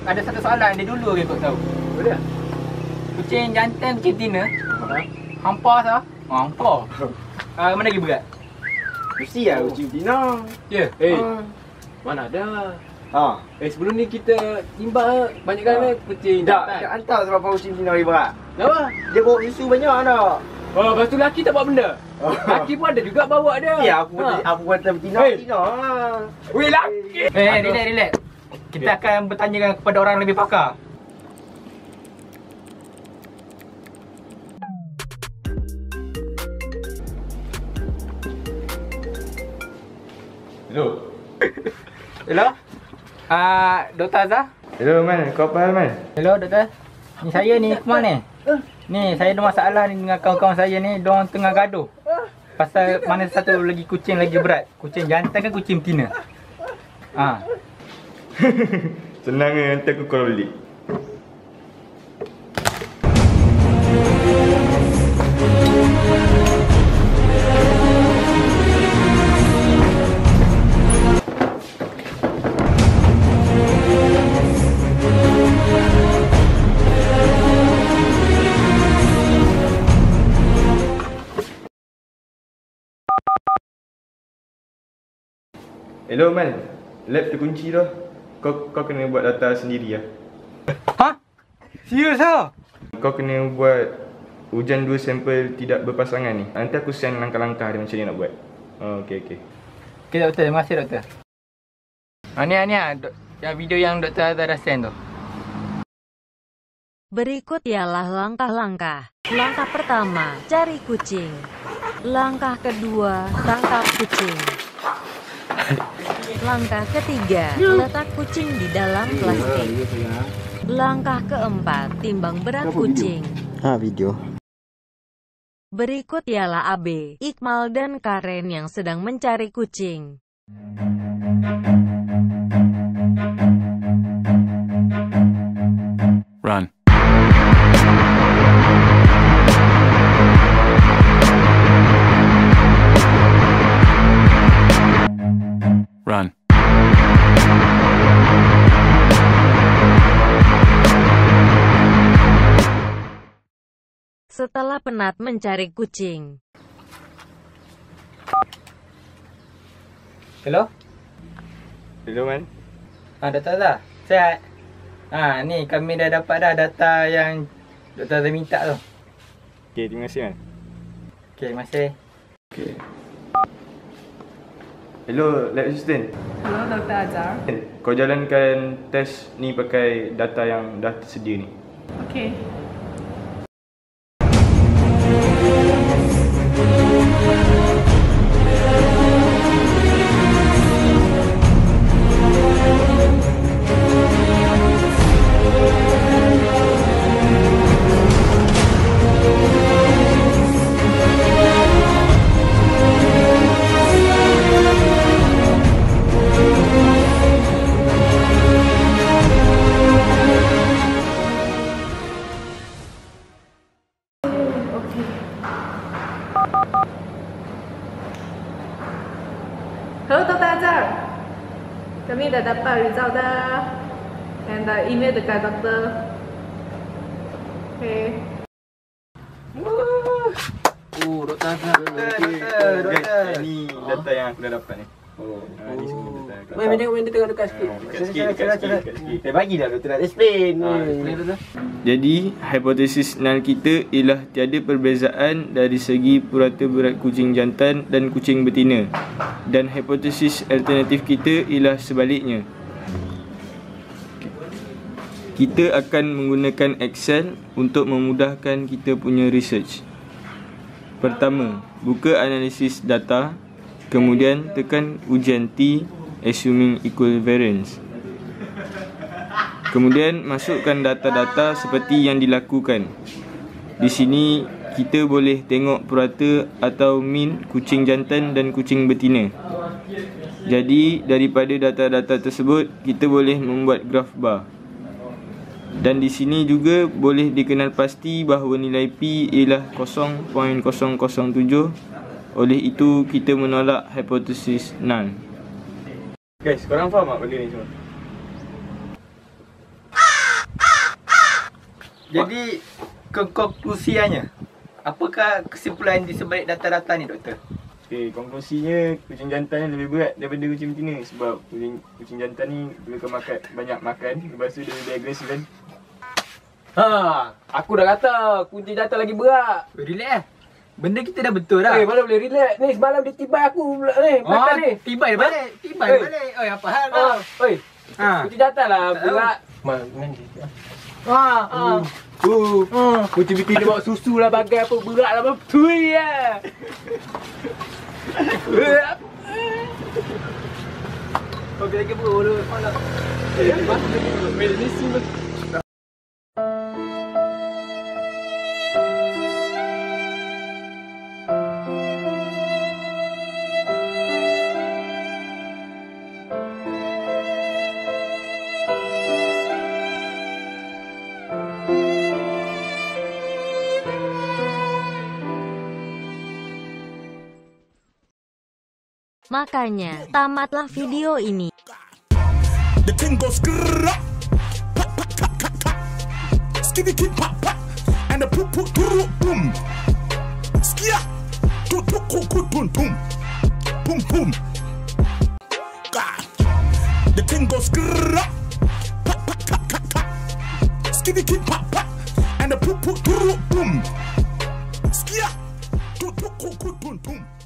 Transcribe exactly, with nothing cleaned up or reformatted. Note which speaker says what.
Speaker 1: ada satu soalan dia dulu ke kau tahu.
Speaker 2: Boleh?
Speaker 1: Kucing jantan, kucing betina.
Speaker 2: Ha?
Speaker 1: Hampa sah? Oh, hampa. Uh, mana lagi berat?
Speaker 2: Mesti lah kucing betina.
Speaker 1: Ya.
Speaker 3: Eh,
Speaker 2: Ha.
Speaker 3: mana ada?
Speaker 2: Ha.
Speaker 3: Eh, sebelum ni kita timbang banyak kali
Speaker 2: Ha.
Speaker 3: kucing
Speaker 2: Tak,
Speaker 3: jantan.
Speaker 2: tak hantar sebab apa kucing betina lagi berat.
Speaker 3: Kenapa?
Speaker 2: Dia bawa susu banyak tak?
Speaker 3: Oh, lepas tu laki tak bawa benda. Laki pun ada juga bawa dia.
Speaker 2: Ya, aku
Speaker 3: Ha.
Speaker 2: aku kata betina,
Speaker 3: Hey.
Speaker 2: betina. Ha.
Speaker 3: Weh, laki.
Speaker 1: Eh, eh relax, relax. Kita
Speaker 2: Okay.
Speaker 1: akan bertanya kepada orang lebih pakar.
Speaker 2: Hello.
Speaker 1: Hello? Ah, uh, Doktor Azhar?
Speaker 2: Hello, Man. Kau apa hal, Man?
Speaker 1: Hello, doktor. Ni saya ni, kemana ni? Ni, saya ada masalah ni dengan kawan-kawan saya ni. Diorang tengah gaduh. Pasal mana satu lagi kucing lagi berat. Kucing jantan kan kucing betina? Ah.
Speaker 2: Senang kan, nanti aku call balik. Hello, Man. Lab terkunci dah. Kau kau kena buat data sendiri lah.
Speaker 1: Ha? Serius ah?
Speaker 2: Kau kena buat ujian dua sampel tidak berpasangan ni. Nanti aku send langkah-langkah dia macam ni nak buat. Oh, okey okey.
Speaker 1: Okey doktor, terima kasih doktor. Ah ni ni ah, dok- yang video yang Doktor Azhar dah send tu.
Speaker 4: Berikut ialah langkah-langkah. Langkah pertama, cari kucing. Langkah kedua, tangkap kucing. Langkah ketiga, letak kucing di dalam plastik. Langkah keempat, timbang berat kucing.
Speaker 5: Ha, video.
Speaker 4: Berikut ialah A B, Iqmal dan Karen yang sedang mencari kucing.
Speaker 6: Run. Run.
Speaker 4: Setelah penat mencari kucing,
Speaker 1: Hello?
Speaker 2: Hello, Man.
Speaker 1: Ah, Doktor Azhar. Sihat? Ah, ni kami dah dapat dah data yang Doktor Azhar minta tu.
Speaker 2: Okey, terima kasih, Man.
Speaker 1: Okey, terima kasih.
Speaker 2: Okey. Hello, lab assistant.
Speaker 7: Hello, Doktor Azhar.
Speaker 2: Kau jalankan test ni pakai data yang dah tersedia ni.
Speaker 7: Okay. Hello, Doktor Azhar. Kami dah dapat result dah. And dah email dekat doktor. Okay.
Speaker 3: Oh, Doktor Azhar.
Speaker 1: Doktor, doktor, doktor.
Speaker 2: Ni data yang aku dah dapat ni.
Speaker 3: Oh.
Speaker 2: Ha, ni semua data.
Speaker 3: Main main tengok main tengok dekat sikit.
Speaker 2: Dekat sikit, dekat sikit, dekat sikit.
Speaker 5: Eh, bagi dah doktor nak explain.
Speaker 3: Ha, explain Doktor.
Speaker 2: Jadi, hipotesis null kita ialah tiada perbezaan dari segi purata berat kucing jantan dan kucing betina. Dan hipotesis alternatif kita ialah sebaliknya. Kita akan menggunakan Excel untuk memudahkan kita punya research. Pertama, buka analisis data, kemudian tekan ujian T assuming equal variance. Kemudian masukkan data-data seperti yang dilakukan. Di sini kita boleh tengok purata atau mean kucing jantan dan kucing betina. Jadi daripada data-data tersebut kita boleh membuat graf bar. Dan di sini juga boleh dikenal pasti bahawa nilai P ialah kosong perpuluhan kosong kosong tujuh. Oleh itu kita menolak hipotesis null. Guys, korang faham tak benda ni semua?
Speaker 1: Jadi konklusiannya, apakah kesimpulan di sebalik data-data ni, doktor?
Speaker 2: Okay, konklusinya kucing jantan ni lebih berat daripada kucing betina. Sebab kucing, kucing jantan ni dia akan makan, banyak makan. Lepas tu dia lebih agresif kan.
Speaker 3: Ha, aku dah kata kucing jantan lagi berat.
Speaker 1: Relax lah. Benda kita dah betul dah.
Speaker 3: Eh, mana boleh relax. Ni semalam dia tibai aku pula ni. Belakang
Speaker 1: Oh,
Speaker 3: ni.
Speaker 1: tibai dia balik. Tibai
Speaker 3: Eh.
Speaker 1: dia balik. Oi, apa hal
Speaker 3: Ha,
Speaker 1: kau?
Speaker 3: oi.
Speaker 1: Ha.
Speaker 3: Kucing jantan lah
Speaker 1: Tak tahu.
Speaker 3: berat. Mana dia?
Speaker 1: Ha, ha.
Speaker 3: Uh, kucing betina bawa susu lah bagai apa berat lah betul ya.
Speaker 1: Okey lagi bro, lu mana?
Speaker 3: Eh, masuk lagi. Ni sini.
Speaker 4: Makanya, tamatlah video ini.
Speaker 8: The thing goes grrrr, pop, pop, pop, pop, pop. Skitty keep pop pop, and the poop poop poop boom. Skia, do do do do boom boom, boom boom. God, the thing goes grrrr, pop pop pop pop pop. Skitty keep pop pop, and the poop poop poop boom. Skia, do do do do boom boom.